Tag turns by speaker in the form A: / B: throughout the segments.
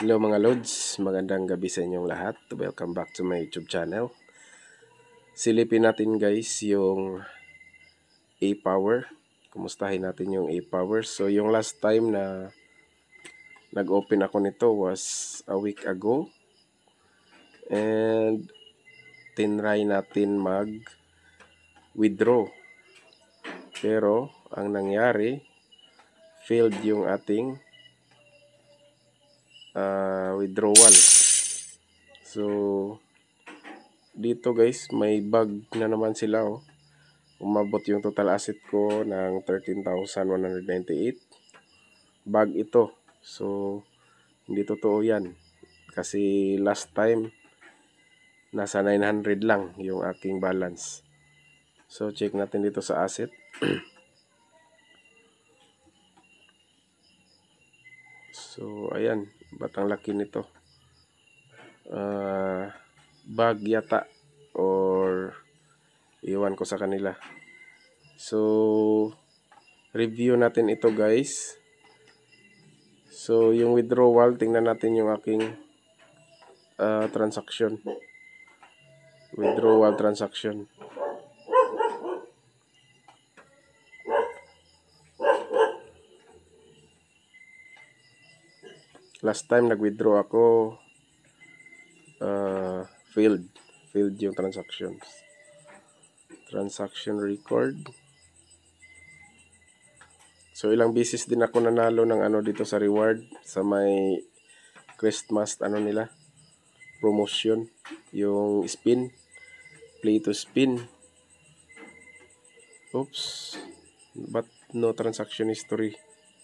A: Hello mga Lods, magandang gabi sa inyong lahat. Welcome back to my YouTube channel. Silipin natin guys yung A-Power. Kumustahin natin yung A-Power. So yung last time na nag-open ako nito was a week ago. And tinry natin mag-withdraw. Pero ang nangyari, failed yung ating withdrawal. So dito guys, may bug na naman sila oh. Umabot yung total asset ko ng 13,198. Bug ito. So hindi totoo yan. Kasi last time nasa 900 lang yung aking balance. So check natin dito sa asset. So ayan, batang laki nito. Bug yata or iwan ko sa kanila. So review natin ito guys. So yung withdrawal, tingnan natin yung aking transaction. Withdrawal transaction. Last time nag-withdraw ako, failed yung transactions. Transaction record. So ilang beses din ako nanalo ng dito sa reward sa may Christmas nila promotion, yung spin, play to spin. Oops, but no transaction history.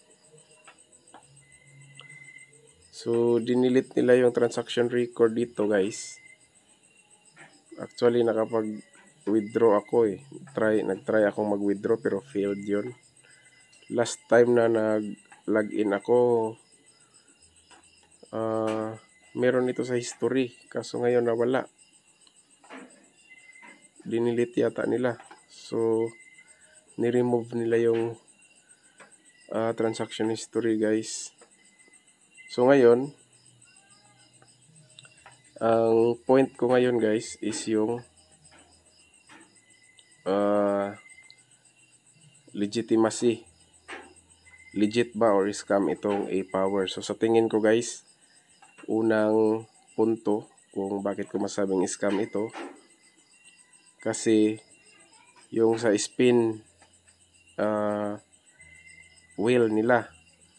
A: So dinilit nila yung transaction record dito guys. Actually nakapag-withdraw ako eh. Nag-try akong mag-withdraw pero failed yun. Last time na nag-login ako, meron ito sa history. Kaso ngayon nawala. Dinilit yata nila. So ni-remove nila yung transaction history guys. So ngayon, ang point ko ngayon guys is yung legitimacy. Legit ba or scam itong A-Power? So sa tingin ko guys, unang punto kung bakit ko masabing scam ito, kasi yung sa spin wheel nila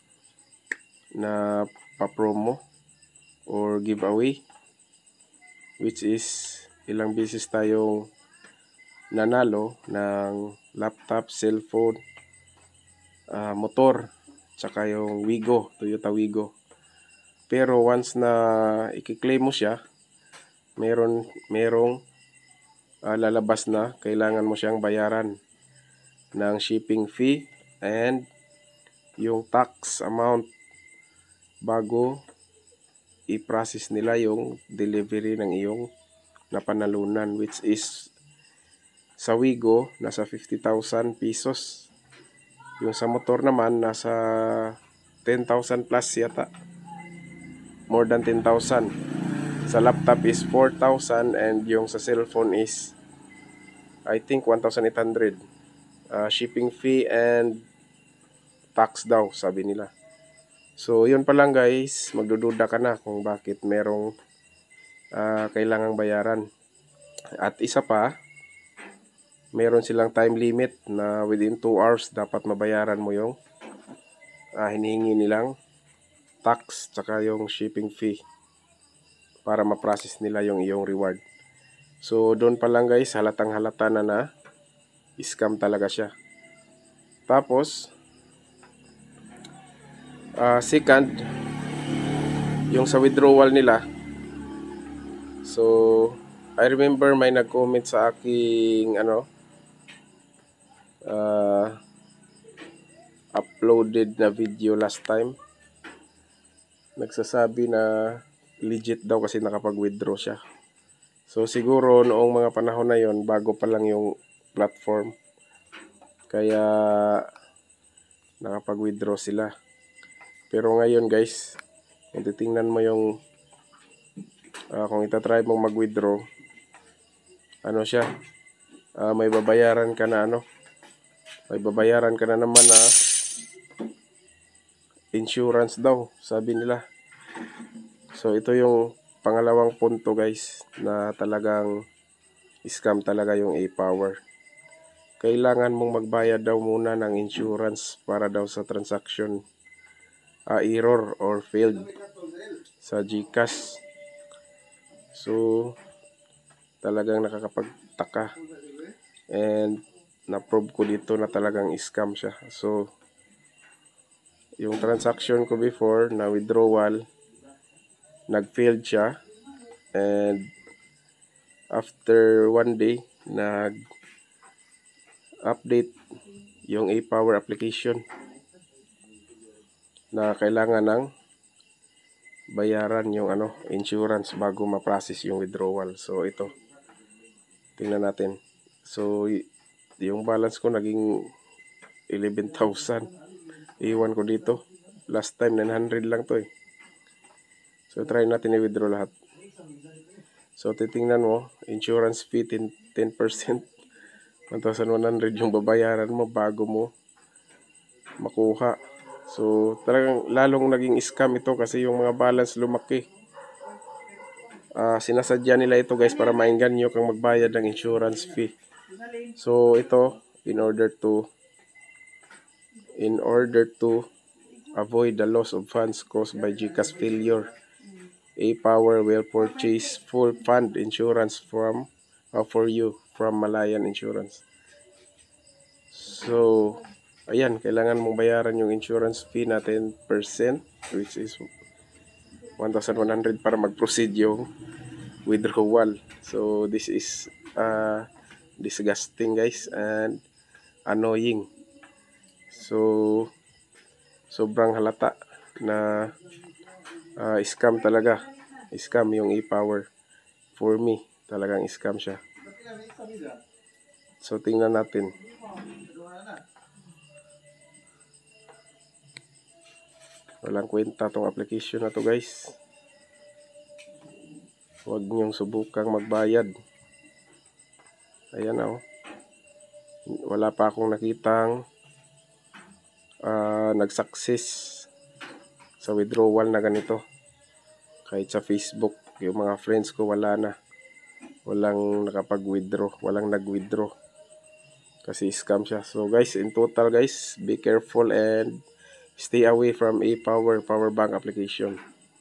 A: na pa-promo or giveaway, which is ilang beses tayong nanalo ng laptop, cellphone, motor, tsaka yung Wigo, Toyota Wigo. Pero once na i-claim mo siya, merong lalabas na kailangan mo siyang bayaran ng shipping fee and yung tax amount bago i-process nila yung delivery ng iyong napanalunan, which is sa Wigo nasa 50,000 pesos. Yung sa motor naman nasa 10,000 plus yata. More than 10,000. Sa laptop is 4,000 and yung sa cellphone is I think 1,800. Shipping fee and tax daw sabi nila. So yun pa lang guys, magdududa ka na kung bakit merong kailangang bayaran. At isa pa, meron silang time limit na within 2 hours dapat mabayaran mo yung hinihingi nilang tax tsaka yung shipping fee para ma-process nila yung iyong reward. So doon pa lang guys, halatang halata na scam talaga siya. Tapos second, yung sa withdrawal nila. So I remember may nag-comment sa aking uploaded na video last time. Nagsasabi na legit daw kasi nakapag-withdraw siya. So siguro noong mga panahon na yon, bago pa lang yung platform, kaya nakapag-withdraw sila. Pero ngayon guys, Kung titingnan mo yung kung itatry mong mag-withdraw, ano siya, may babayaran ka na may babayaran ka na naman na insurance daw, sabi nila. So ito yung pangalawang punto guys, na talagang scam talaga yung e-Power. Kailangan mong magbayad daw muna ng insurance para daw sa transaction error or failed sa GCash. So talagang nakakapagtaka, and na-prove ko dito na talagang scam siya. So yung transaction ko before na withdrawal, nag-failed siya, and after 1 day nag-update yung e-Power application na kailangan ng bayaran yung insurance bago ma-process yung withdrawal. So ito, tingnan natin. So yung balance ko naging 11,000. Iwan ko dito. Last time 900 lang to eh. So try natin i-withdraw lahat. So titingnan mo, insurance fee 10%. 1,100 yung babayaran mo bago mo makuha. So talagang lalong naging scam ito kasi yung mga balance lumaki. Sinasadya nila ito guys para maengganyo kang magbayad ng insurance fee. So ito, in order to avoid the loss of funds caused by GCash failure, e-Power will purchase full fund insurance for you from Malayan Insurance. So ayan, kailangan mong bayaran yung insurance fee na 10%, which is 1,100 para mag-proceed yung withdrawal. So this is disgusting guys and annoying. So sobrang halata na scam talaga. Scam yung e-Power. For me, talagang scam siya. So tingnan natin. Walang kwenta tong application na to guys. Huwag niyong subukang magbayad. Ayan na wala pa akong nakitang nag-success sa withdrawal na ganito. Kahit sa Facebook, yung mga friends ko wala na. Walang nakapag-withdraw, walang nag-withdraw. Kasi scam siya. So guys, in total guys, be careful and stay away from e-Power power bank application.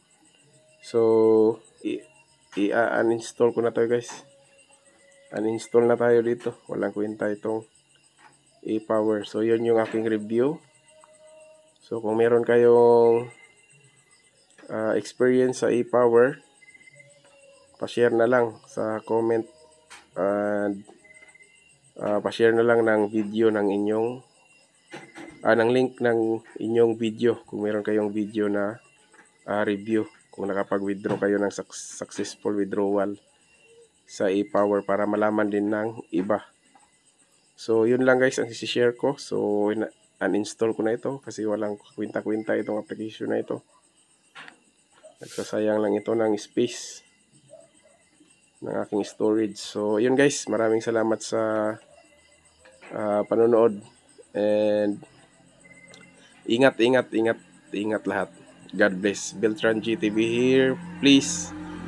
A: So uninstall ko na tayo guys. Uninstall na tayo dito. Walang kwenta itong e-Power. So yun yung aking review. So kung meron kayong experience sa e-Power, pa-share na lang sa comment, and pa-share na lang ng video ng inyong ng link ng inyong video kung meron kayong video na review kung nakapag-withdraw kayo ng successful withdrawal sa e-Power para malaman din ng iba. So yun lang guys ang i-share ko. So uninstall ko na ito kasi walang kwenta-kwenta itong application na ito. Nagsasayang lang ito ng space ng aking storage. So yun guys, maraming salamat sa panonood, and ingat lahat. God bless. Beltran GTV here. Please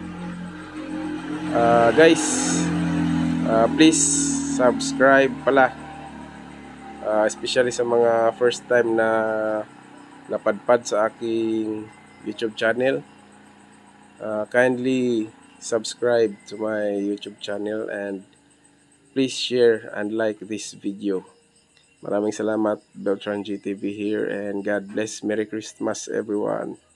A: guys, please subscribe pala, especially sa mga first time na napadpad sa aking YouTube channel. Kindly subscribe to my YouTube channel and please share and like this video. Maraming salamat. Beltran GTV here, and God bless. Merry Christmas everyone.